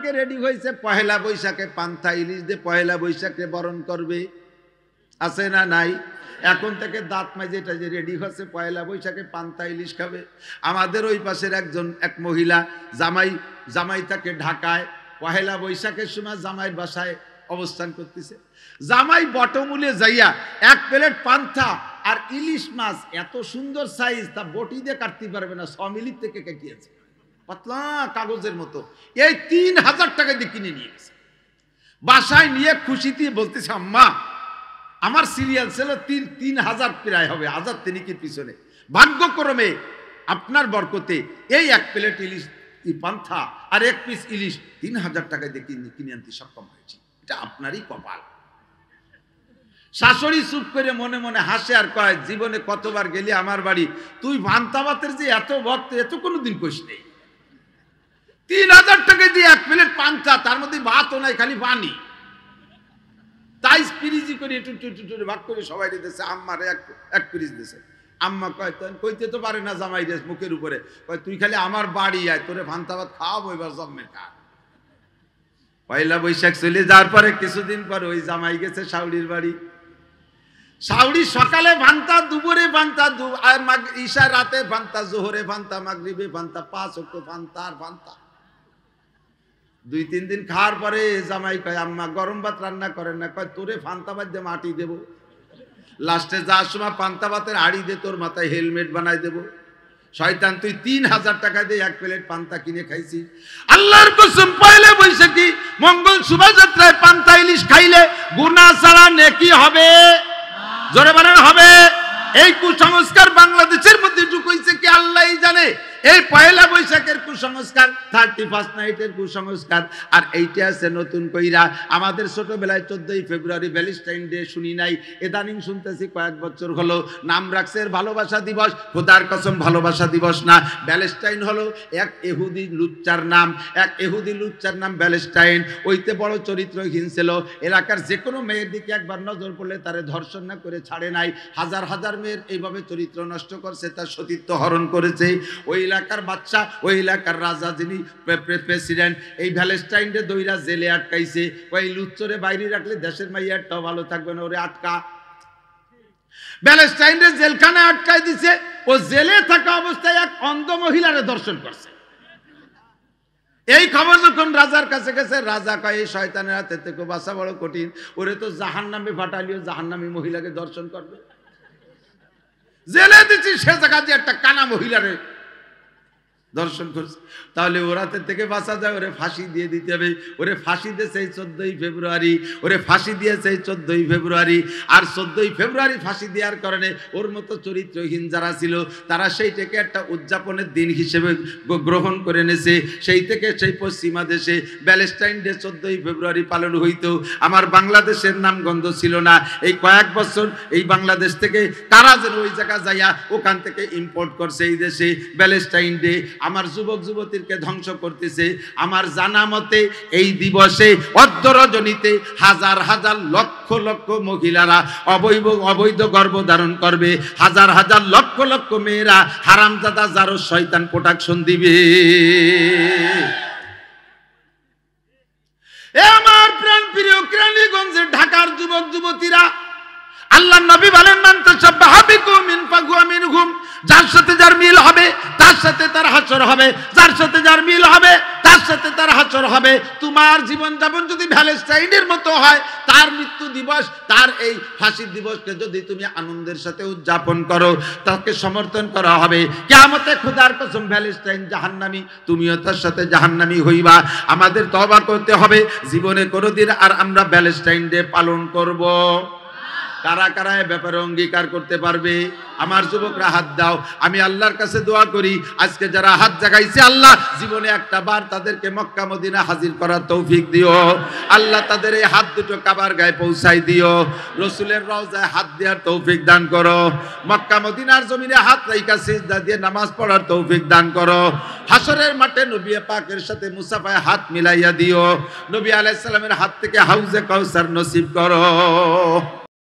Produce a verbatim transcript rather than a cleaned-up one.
থেকে রেডি হয়েছে পহেলা বৈশাখে পান্থা ইলিশ দিয়ে পহেলা বৈশাখে বরণ করবে, আছে না নাই? এখন থেকে দাঁত মাঝে এটা যে রেডি হচ্ছে পয়লা বৈশাখে পান্তা ইলিশ খাবে। আমাদের ওই পাশের একজন এক মহিলা জামাই জামাই তাকে ঢাকায় পহেলা বৈশাখের সময় জামাইয়ের বাসায় অবস্থান করতেছে। জামাই বটমূলে যাইয়া এক প্লেট পান্তা আর ইলিশ মাছ এত সুন্দর সাইজ, তা বটি দিয়ে কাটতে পারবে না, ছ মিনিট থেকে কেটিয়েছে, পাতলা কাগজের মতো। এই তিন হাজার টাকা দিয়ে কিনে নিয়ে গেছে। বাসায় নিয়ে খুশিতে বলতেছে, আম্মা আমার সিরিয়াল ছিল তিন তিন হাজার প্রায় হবে, হাজার তিনিকের পিছনে। ভাগ্যক্রমে আপনার বরকতে এই এক প্লেট ইলিশ পান্থা আর এক পিস ইলিশ তিন হাজার টাকায় দিয়ে কিনে কিনে আনতে সক্ষম হয়েছে। এটা আপনারই কপাল। শাশুড়ি চুপ করে মনে মনে হাসে আর কয়, জীবনে কতবার গেলি আমার বাড়ি, তুই ভান্তা ভাতের যে এত ভক্ত এত কোনোদিন কইস নেই। তিন হাজার টাকায় দিয়ে এক প্লেট পান্থা, তার মধ্যে ভাতও নাই, খালি পানি। তাই পিরিজি করে একটু একটু ভাগ করে সবাই দিতেছে, আম্মার এক এক পিরিজ দিতেছে। আম্মা কয়, কইতে তো পারে না জামাই রে মুখের উপরে, কয় তুই খালি আমার বাড়ি আয়, তোরে ভান্তা ভাত খাওয়াবো এবার জন্মের খা। পয়লা বৈশাখ চলে যাওয়ার পরে কিছুদিন পর ওই জামাই গেছে শাউড়ির বাড়ি। শাউড়ি সকালে ভান্তা, দুপুরে ভান্তা, আর ঈশা রাতে ভান্তা, জোহরে ভান্তা, মাগরিবে ভান্তা, পাঁচ ওয়াক্ত ভান্তা আর ভান্তা। দুই তিন দিন খাওয়ার পরে জামাই কয়, আম্মা গরম ভাত রান্না করেন না? কয় তোরে ফান্তা ভাত দিয়ে মাটি দেবো, লাস্টে যাওয়ার সময় পান্তা ভাতের হাড়ি দিয়ে তোর মাথায় হেলমেট বানাই দেবো। শয়তান, তুই তিন হাজার টাকা দিয়ে এক প্লেট পান্তা কিনে খাইছি। আল্লাহর কসম, পয়লা বৈশাখী মঙ্গল শোভাযাত্রায় পান্তা ইলিশ খাইলে গুনাহ ছাড়া নেকি হবে। জোরে বলেন হবে। এই কুসংস্কার বাংলাদেশের মধ্যে ঢুকাইছে কি আল্লাহই জানে। এই পয়লা বৈশাখের কুসংস্কার, থার্টি ফার্স্ট নাইটের কুসংস্কার, আর এইটা আছে নতুন কইরা। আমাদের ছোটবেলায় চোদ্দই ফেব্রুয়ারি ভ্যালেন্টাইন ডে শুনি নাই, এদানিং শুনতেছি কয়েক বছর হলো নাম রাখছে ভালোবাসা দিবস। খোদার কসম ভালোবাসা দিবস না, ভ্যালেন্টাইন হলো এক ইহুদি লুচ্চার নাম, এক ইহুদি লুচ্চার নাম ভ্যালেন্টাইন। ওইতে বড় চরিত্রহীন ছিল, এলাকার যে কোনো মেয়ের দিকে একবার নজর পড়লে তারে ধর্ষণ না করে ছাড়ে নাই। হাজার হাজার মেয়ের এইভাবে চরিত্র নষ্ট করছে, তার সতীত্ব হরণ করেছে। ওই এলাকার বাচ্চা, ওই এলাকার রাজা যিনি প্রেসিডেন্ট, এই ভ্যালেন্টাইন ডে দইরা জেলে আটকাইছে। ওই লুচ্চরে বাইরে রাখলে দেশের মাইয়াটাও ভালো থাকবে না, ওরে আটকা। ভ্যালেন্টাইন ডে জেলখানে আটকাই দিছে। ও জেলে থাকা অবস্থায় এক অন্ধ মহিলারে দর্শন করছে। এই খবর যখন রাজার কাছে গেছে, রাজা কয় এই শয়তানের হাতে থেকে বাঁচা বড় কঠিন, ওরে তো জাহান্নামে ফাটালিও জাহান্নামী মহিলাকে দর্শন করবে। জেলে দিচ্ছি, সে জায়গা দিয়ে একটা কানা মহিলারে দর্শন করছে। তাহলে ওরাতে থেকে বাঁচা যায়, ওরে ফাঁসি দিয়ে দিতে হবে। ওরে ফাঁসি দিয়েছে এই চোদ্দই ফেব্রুয়ারি, ওরে ফাঁসি দিয়েছে এই চোদ্দই ফেব্রুয়ারি। আর চোদ্দই ফেব্রুয়ারি ফাঁসি দেওয়ার কারণে ওর মতো চরিত্রহীন যারা ছিল তারা সেইটাকে একটা উদযাপনের দিন হিসেবে গ্রহণ করে নেছে। সেই থেকে সেই পশ্চিমা দেশে ভ্যালেন্টাইন ডে চোদ্দই ফেব্রুয়ারি পালন হইতো। আমার বাংলাদেশের নামগন্ধ ছিল না। এই কয়েক বছর এই বাংলাদেশ থেকে কারা যেন ওই জায়গা যাইয়া ওখান থেকে ইম্পোর্ট করছে এই দেশে ভ্যালেন্টাইন ডে। আমার যুবক যুবতীকে ধ্বংস করতেছে। আমার জানা মতে এই দিবসে অর্ধ রজনীতে হাজার হাজার লক্ষ লক্ষ মহিলারা অবৈধ অবৈধ গর্ভধারণ করবে, হাজার হাজার লক্ষ লক্ষ মেয়েরা হারামজাদা জারো শয়তান প্রোটেকশন দিবে। এ আমার প্রাণ প্রিয় কেরানীগঞ্জের ঢাকার যুবক যুবতীরা, আল্লাহ নবী বলেন, মান তাশাব্বাহা বিকওমিন ফাহুয়া মিনহুম। যার সাথে যার মিল হবে তার সাথে তার হাসর হবে, যার সাথে যার মিল হবে তার সাথে তার হাসর হবে। তোমার জীবন যাপন যদি ভ্যালেন্টাইনের মতো হয়, তার মৃত্যু দিবস, তার এই ফাঁসির দিবসকে যদি তুমি আনন্দের সাথে উদযাপন করো, তাকে সমর্থন করা হবে। কিয়ামতে খোদার কসম ভ্যালেন্টাইন জাহান্নামী, তুমিও তার সাথে জাহান্নামী হইবা। আমাদের তওবা করতে হবে, জীবনে কোনোদিন আর আমরা ভ্যালেন্টাইন ডে পালন করব। কারা কারা এ ব্যাপারে অঙ্গীকার করতে পারবে? আমার যুবকরা হাত দাও। আমি আল্লাহর কাছে দোয়া করি, আজকে যারা হাত জাগাইছে, আল্লাহ জীবনে একটা বার তাদেরকে মক্কা মদিনা হাজির করার তৌফিক দিও। আল্লাহ তাদের এই হাত দুটো কাবার গায়ে পৌঁছাই দিও। রসুলের রওজায় হাত দেওয়ার তৌফিক দান করো। মক্কা মদিনার জমিনে হাত রাইখা সিজদা দিয়ে নামাজ পড়ার তৌফিক দান করো। হাসরের মাঠে নবী পাকের সাথে মুসাফায় হাত মিলাইয়া দিও। নবী আলাইহিস সালামের হাত থেকে হাউজে কাউসার নসিব করো।